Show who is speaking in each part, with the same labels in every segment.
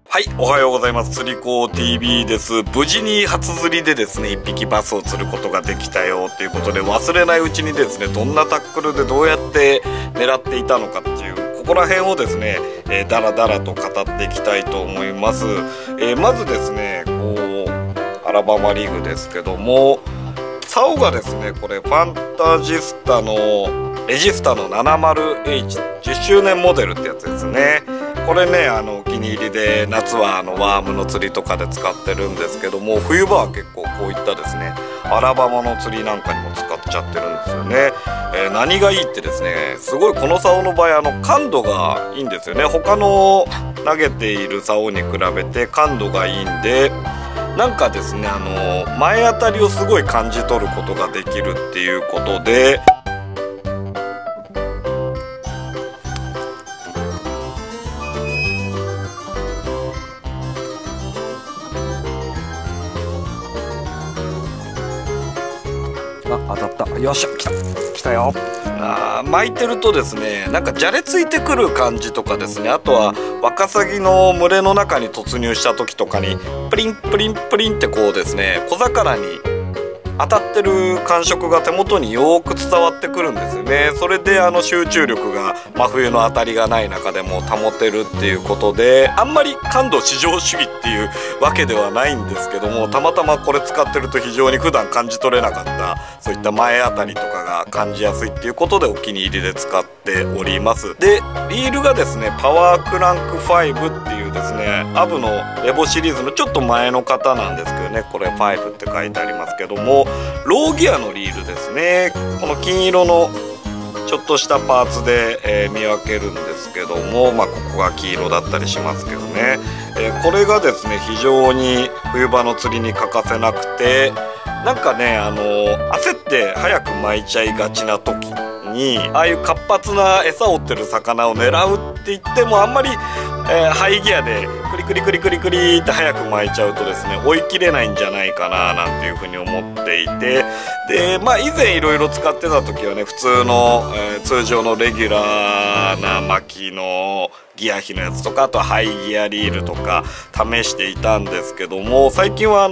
Speaker 1: はい、おはようございます。釣り子 TV です。無事に初釣りでですね、1匹バスを釣ることができたよということで、忘れないうちにですね、どんなタックルでどうやって狙っていたのかっていう、ここら辺をですね、だらだらと語っていきたいと思います。まずですね、アラバマリグですけども、竿がですね、これファンタジスタのレジスタの 70H10 周年モデルってやつですね。これね、お気に入りで夏はワームの釣りとかで使ってるんですけども、冬場は結構こういったですねアラバマの釣りなんかにも使っちゃってるんですよね。何がいいってですね、すごいこの竿の場合感度がいいんですよね。他の投げている竿に比べて感度がいいんで、なんかですね前当たりをすごい感じ取ることができるっていうことで、当たった。よっしゃ、来たよ。巻いてるとですね、なんかじゃれついてくる感じとかですね、あとはワカサギの群れの中に突入した時とかにプリンプリンプリンってこうですね、小魚に当たってる感触が手元によーく伝わってくるんですよね。それで集中力が真冬の当たりがない中でも保てるっていうことで、あんまり感度至上主義っていうわけではないんですけども、たまたまこれ使ってると非常に普段感じ取れなかったそういった前当たりとかが感じやすいっていうことでお気に入りで使っております。でリールがですねパワークランク5っていうですねアブのレボシリーズのちょっと前の型なんですけどね、これ5って書いてありますけども、ローギアのリールですね。この金色のちょっとしたパーツで、見分けるんですけども、ここが黄色だったりしますけどね、これがですね非常に冬場の釣りに欠かせなくて、なんかね焦って早く巻いちゃいがちな時に、ああいう活発な餌を追ってる魚を狙うって言ってもあんまり、ハイギアでクリクリクリクリクリって早く巻いちゃうとですね追い切れないんじゃないかななんていうふうに思っていて、で以前いろいろ使ってた時はね普通の、通常のレギュラーな巻きのギア比のやつとか、あとはハイギアリールとか試していたんですけども、最近は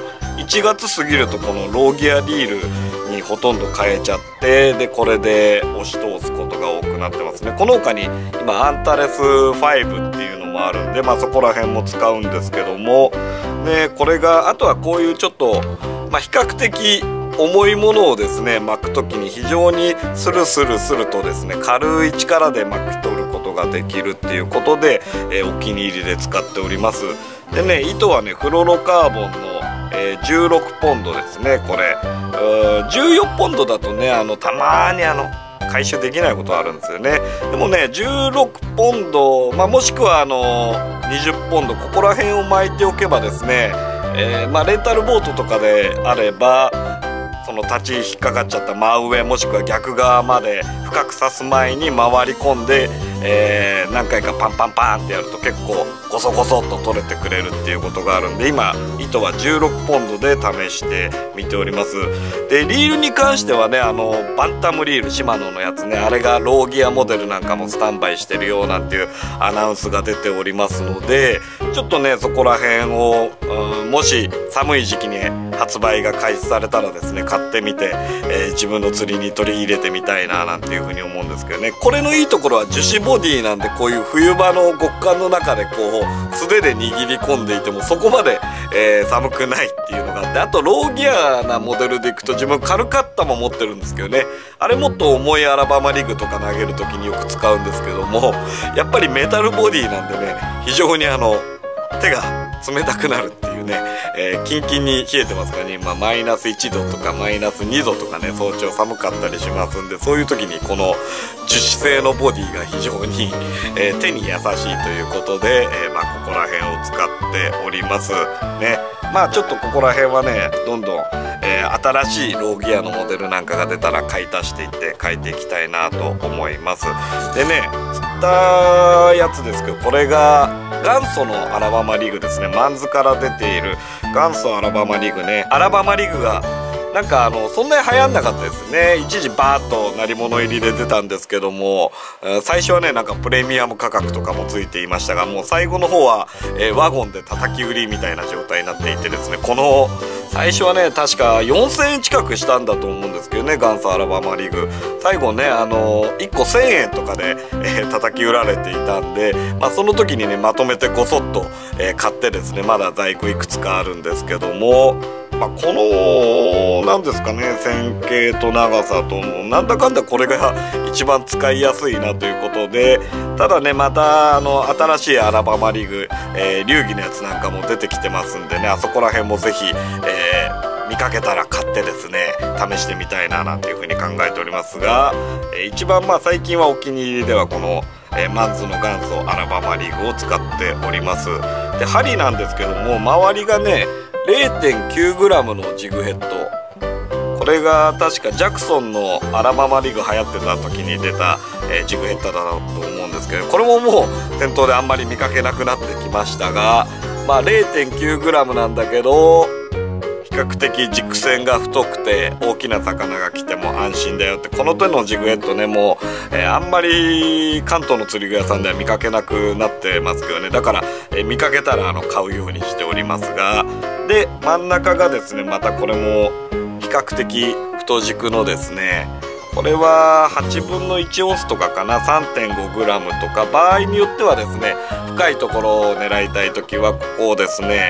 Speaker 1: 1月過ぎるとこのローギアリールにほとんど変えちゃって、でこれで押し通すことが多くなってますね。この他に今アンタレス5っていうのもあるんで、そこら辺も使うんですけどもね、これがあとはこういうちょっと比較的重いものをですね巻く時に非常にスルスルスルとですね軽い力で巻き取ることができるっていうことで、お気に入りで使っております。でね、糸はねフロロカーボンの、16ポンドですね。これ14ポンドだとねたまに回収できないことあるんですよね。でもね16ポンド、もしくは20ポンド、ここら辺を巻いておけばですね、レンタルボートとかであればその立ち引っかかっちゃった真上もしくは逆側まで深く刺す前に回り込んで、何回かパンパンパンってやると結構ゴソゴソっと取れてくれるっていうことがあるんで、今糸は16ポンドで試してみております。でリールに関してはねバンタムリールシマノのやつね、あれがローギアモデルなんかもスタンバイしてるよなんていうアナウンスが出ておりますので、ちょっとねそこら辺を、もし寒い時期に発売が開始されたらですね買ってみて、自分の釣りに取り入れてみたいななんていうふうに思うんですけどね。これのいいところは樹脂ボディなんで、こういう冬場の極寒の中でこう素手で握り込んでいてもそこまで、寒くないっていうのがあって、あとローギアなモデルでいくと自分カルカッタも持ってるんですけどね、あれもっと重いアラバマリグとか投げる時によく使うんですけども、やっぱりメタルボディなんでね非常に手が冷たくなるっていうね、キンキンに冷えてますからね、今マイナス1度とかマイナス2度とかね早朝寒かったりしますんで、そういう時にこの樹脂製のボディが非常に、手に優しいということで、ここら辺を使っておりますね。ちょっとここら辺はねどんどん、新しいローギアのモデルなんかが出たら買い足していって変えていきたいなと思います。でね釣ったやつですけど、これが元祖のアラバマリグですね。マンズから出ている元祖アラバマリグね。アラバマリグがなんかそんなに流行んなかったですね。一時バーッと鳴り物入りで出たんですけども、最初はねなんかプレミアム価格とかもついていましたが、もう最後の方は、ワゴンで叩き売りみたいな状態になっていてですね、この最初はね確か4000円近くしたんだと思うんですけどね、元祖アラバマリグ最後ね1個1000円とかで、叩き売られていたんで、その時にねまとめてごそっと、買ってですね、まだ在庫いくつかあるんですけども、このなんですかね、線形と長さとなんだかんだこれが一番使いやすいなということで、ただねまた新しいアラバマリグ、流儀のやつなんかも出てきてますんでね、あそこら辺もぜひ、見かけたら買ってですね試してみたいななんていうふうに考えておりますが、一番最近はお気に入りではこのマンズの元祖アラバマリグを使っております。で針なんですけども、周りがね 0.9g のジグヘッド、これが確かジャクソンのアラバマリグ流行ってた時に出た、ジグヘッドだと思うんですけど、これももう店頭であんまり見かけなくなってきましたが、0.9g なんだけど比較的軸線が太くて大きな魚が来ても安心だよって、この手のジグヘッドねもう、あんまり関東の釣り具屋さんでは見かけなくなってますけどね、だから、見かけたら買うようにしておりますが、で真ん中がですねまたこれも比較的太軸のですね、これは8分の1オンスとかかな、 3.5g とか、場合によってはですね深いところを狙いたい時はここをですね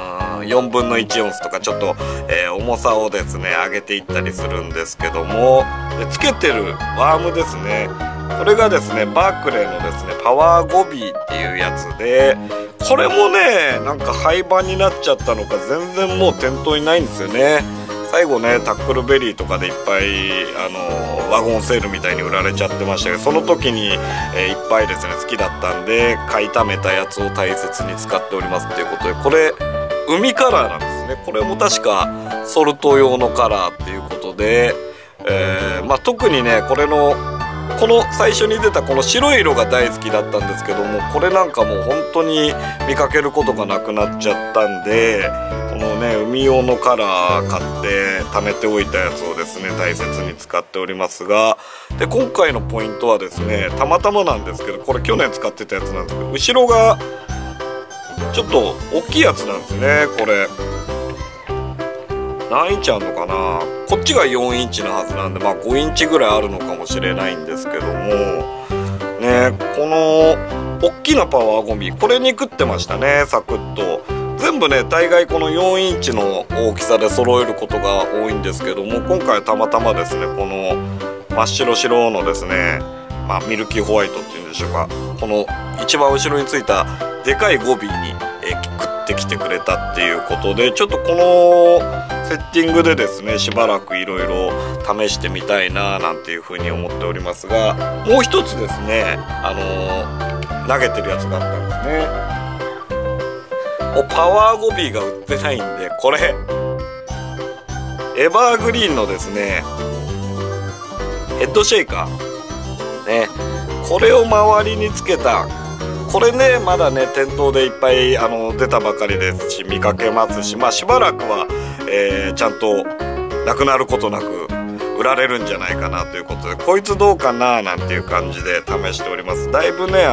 Speaker 1: 4分の1オンスとかちょっと、重さをですね上げていったりするんですけども、でつけてるワームですね、これがですねバークレーのですねパワーゴビーっていうやつで、これもねなんか廃盤になっちゃったのか全然もう店頭にないんですよね。最後ねタックルベリーとかでいっぱいワゴンセールみたいに売られちゃってましたけど、その時に、いっぱいですね好きだったんで買いためたやつを大切に使っておりますっていうことで、これ海カラーなんですね。これも確かソルト用のカラーっていうことで、特にねこの最初に出たこの白い色が大好きだったんですけども、これなんかもう本当に見かけることがなくなっちゃったんで、このね海用のカラー買って貯めておいたやつをですね大切に使っておりますが、で今回のポイントはですねたまたまなんですけど、これ去年使ってたやつなんですけど、後ろがちょっと大きいやつなんですね。これ何インチあるのかな、こっちが4インチのはずなんで5インチぐらいあるのかもしれないんですけどもね、この大きなパワーゴミこれに食ってましたね、サクッと。全部ね大概この4インチの大きさで揃えることが多いんですけども、今回はたまたまですねこの真っ白白のですね、ミルキーホワイトっていうんでしょうか、この一番後ろについたでかいゴビに、食ってきてくれたっていうことで、ちょっとこのセッティングでですねしばらくいろいろ試してみたいななんていうふうに思っておりますが、もう一つですね投げてるやつがあったんですね。パワーゴビーが売ってないんで、これエバーグリーンのですねヘッドシェイカーね、これを周りにつけた、これねまだね店頭でいっぱい出たばかりですし見かけますし、しばらくは、ちゃんとなくなることなく売られるんじゃないかなということで、こいつどうかななんていう感じで試しております。だいぶね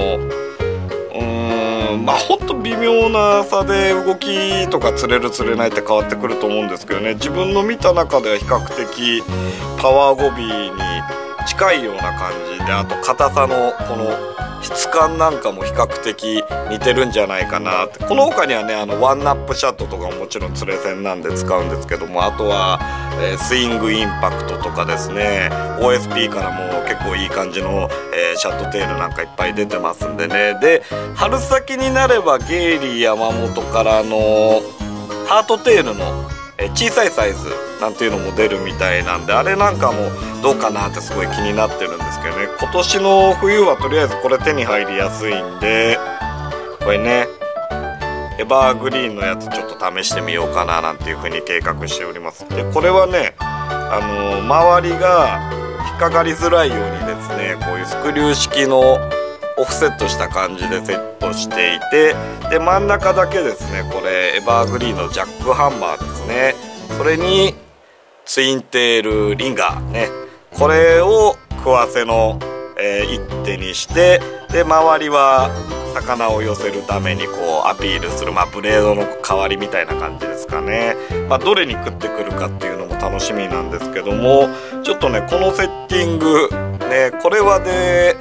Speaker 1: ほんと微妙な差で動きとか釣れる釣れないって変わってくると思うんですけどね、自分の見た中では比較的パワーゴビーに近いような感じで、あと硬さのこの質感なんかも比較的似てるんじゃないかなって。この他にはねワンナップシャットとかももちろん釣れ線なんで使うんですけども、あとは、スイングインパクトとかですね OSP からも結構いい感じの、シャットテールなんかいっぱい出てますんでね。で春先になればゲイリー山本からのハートテールの小さいサイズなんていうのも出るみたいなんで、あれなんかもどうかなってすごい気になってるんですけどね。今年の冬はとりあえずこれ手に入りやすいんで、これねエバーグリーンのやつちょっと試してみようかななんていう風に計画しております。でこれはね周りが引っかかりづらいようにですねこういうスクリュー式のオフセットした感じでセットしていて、で真ん中だけですねこれエバーグリーンのジャックハンマーですね、それにツインテールリンガーね、これを食わせの、一手にして、で周りは魚を寄せるためにこうアピールする、ブレードの代わりみたいな感じですかね。どれに食ってくるかっていうのも楽しみなんですけども、ちょっとねこのセッティングね、これはね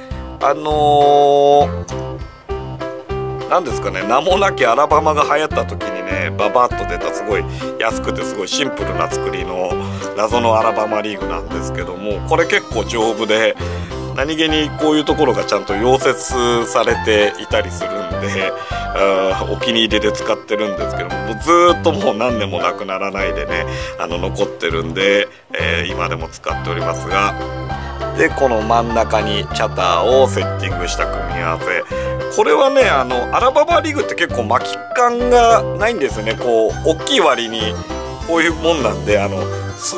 Speaker 1: なんですかね、名もなきアラバマが流行った時にねババッと出た、すごい安くてすごいシンプルな作りの謎のアラバマリーグなんですけども、これ結構丈夫で、何気にこういうところがちゃんと溶接されていたりするんで、お気に入りで使ってるんですけども、ずーっともう何年もなくならないでね残ってるんで、今でも使っておりますが、でこの真ん中にチャターをセッティングした組み合わせ、これはねアラバマリグって結構巻き感がないんですよね。こう大きい割にこういうもんなんで、ス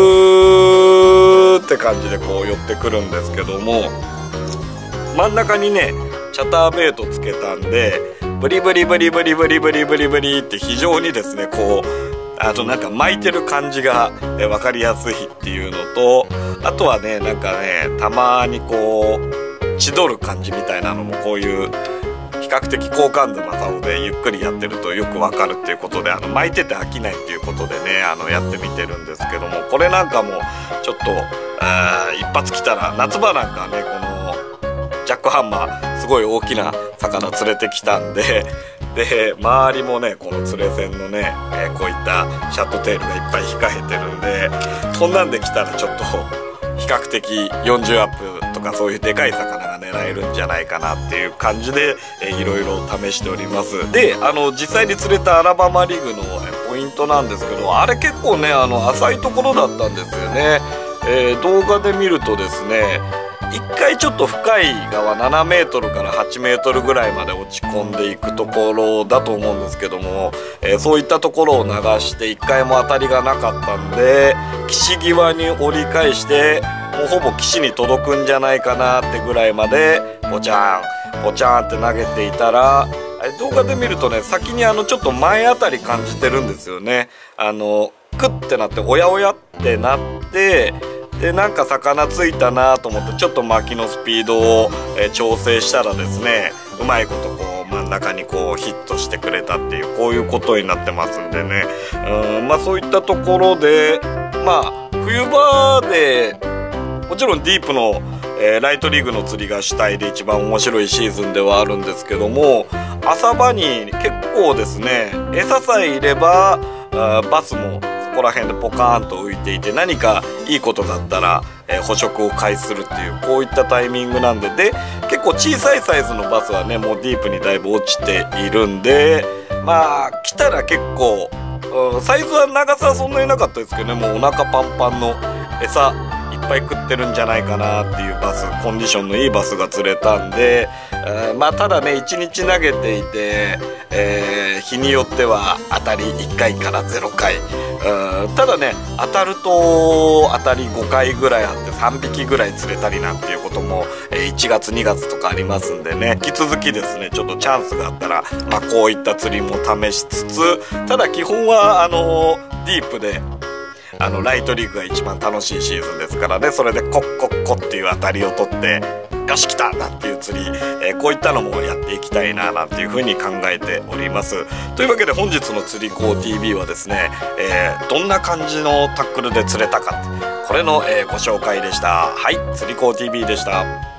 Speaker 1: ーって感じでこう寄ってくるんですけども、真ん中にねチャターベイトつけたんで、ブリブリブリブリブリブリブリブリって非常にですねこうなんか巻いてる感じが分かりやすいっていうのと、あとはねなんかねたまにこう千鳥る感じみたいなのも、こういう比較的高感度な竿でゆっくりやってるとよくわかるっていうことで、巻いてて飽きないっていうことでねやってみてるんですけども、これなんかもちょっと一発来たら、夏場なんかねこのジャックハンマーすごい大きな魚連れてきたんで、周りもねこの釣れ線のね、こういったシャットテールがいっぱい控えてるんで、こんなんで来たらちょっと比較的40アップとかそういうでかい魚が狙えるんじゃないかなっていう感じで、いろいろ試しております。で実際に釣れたアラバマリグのポイントなんですけど、あれ結構ね浅いところだったんですよね。動画で見るとですね、一回ちょっと深い側7メートルから8メートルぐらいまで落ち込んでいくところだと思うんですけども、そういったところを流して一回も当たりがなかったんで、岸際に折り返してもうほぼ岸に届くんじゃないかなってぐらいまでポチャーンポチャーンって投げていたら、動画で見るとね先にちょっと前あたり感じてるんですよね。クッてなっておやおやってなって、でなんか魚ついたなと思ってちょっと巻きのスピードを、調整したらですね、うまいことこう真ん中にこうヒットしてくれたっていう、こういうことになってますんでね、そういったところで冬場でもちろんディープの、ライトリグの釣りが主体で一番面白いシーズンではあるんですけども、浅場に結構ですね餌さえいればバスもここら辺でポカーンと浮いていて、何かいいことだったら、捕食を開始するっていう、こういったタイミングなんで、結構小さいサイズのバスはねもうディープにだいぶ落ちているんで、来たら結構、サイズは長さはそんなになかったですけどね、もうお腹パンパンの餌いっぱい食ってるんじゃないかなっていうバス、コンディションのいいバスが釣れたんで、ただね1日投げていて、日によっては当たり1回から0回、ただね当たると当たり5回ぐらいあって3匹ぐらい釣れたりなんていうことも、1月2月とかありますんでね、引き続きですねちょっとチャンスがあったら、こういった釣りも試しつつ、ただ基本はディープでライトリーグが一番楽しいシーズンですからね、それでコッコッコっていう当たりを取ってよし来たなんていう釣り、こういったのもやっていきたいななんていうふうに考えております。というわけで本日の釣り子 TV はですね、どんな感じのタックルで釣れたか、これの、ご紹介でした。はい、釣り子 TV でした。